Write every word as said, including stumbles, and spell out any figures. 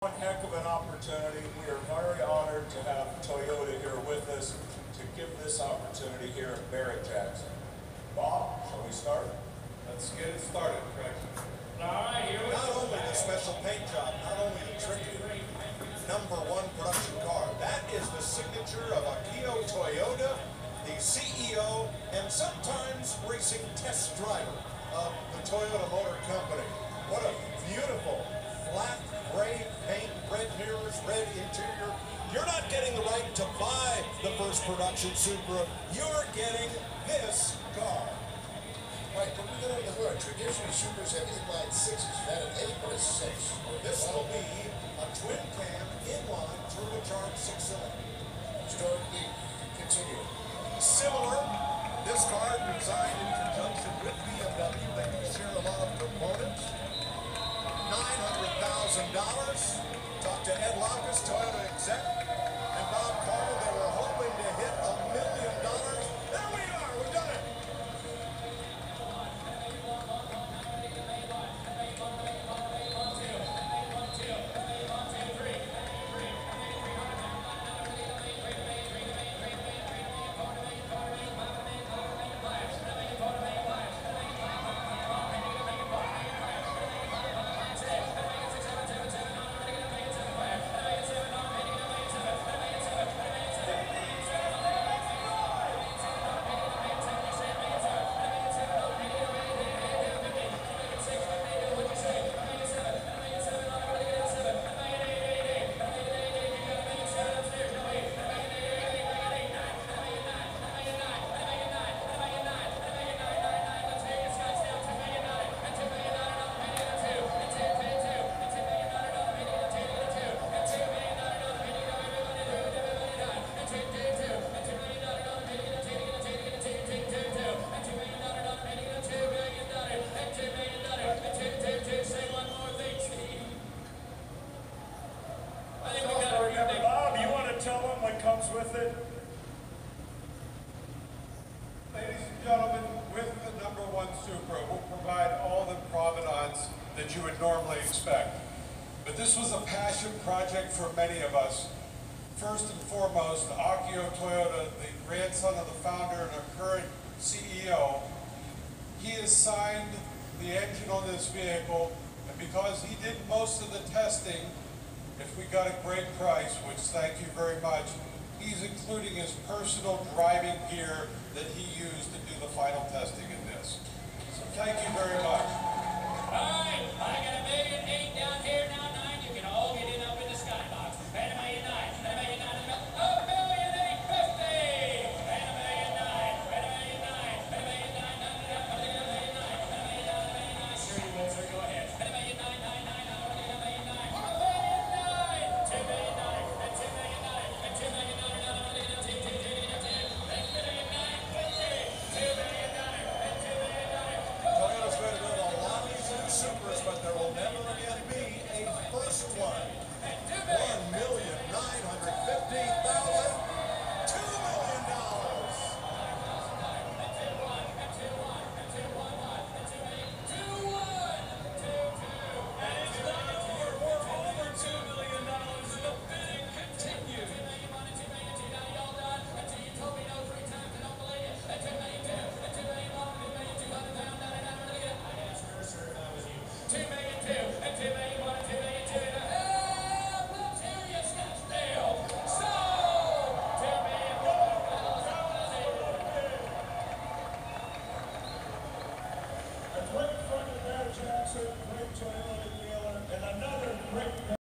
One heck of an opportunity. We are very honored to have Toyota here with us to give this opportunity here at Barrett-Jackson. Bob, shall we start? Let's get it started, Craig. All right, here we Not go. only the special paint job, not only the tricky number one production car, that is the signature of Akio Toyoda, the C E O and sometimes racing test driver of the Toyota Motor Company. What a beautiful flat gray paint, red mirrors, red interior. You're not getting the right to buy the first production Supra. You're getting this car. Right, but we get on the hood. Traditionally, Supras have inline sixes. Is that an eight or a six? This will be a twin cam inline turbocharged six cylinder. Historically, continue. Similar, this car designed in conjunction with B M W. They share a lot of components. nine hundred thousand dollars. Talk to Ed Lockus, Toyota exec, and Bob Carter. They were hoping to hit a million dollars. There we are. We've done it. Bob, you want to tell them what comes with it? Ladies and gentlemen, with the number one Supra, we'll provide all the provenance that you would normally expect. But this was a passion project for many of us. First and foremost, Akio Toyoda, the grandson of the founder and our current C E O, he assigned the engine on this vehicle, and because he did most of the testing, if we got a great price, which thank you very much, he's including his personal driving gear that he used to do the final testing in this. So thank you very much. All right, I got a million eight down here, now nine. You can all get in up in the skybox. And a million nine, and a million nine, and a million, a million eight fifty. And a million nine, and a million nine, and a million nine, nine, and a million nine, and a million nine, and a million nine, and a million nine. Sure you will, sir. Go ahead. And a million nine, nine, nine, nine, and a million nine. A million nine, two million nine, and two million nine, and two million nine, and a million two, two, two, two, two, and million nine fifty. Two million nine, and two million nine. Toyota's going to build a lot of these new Supras, but there will never again be a first one. One million nine hundred fifty thousand, two million dollars. Two million two, and two million one, and two million two, and a half material Scottsdale. So, two million one. A great friend of Barrett-Jackson, great Toyota dealer, and another great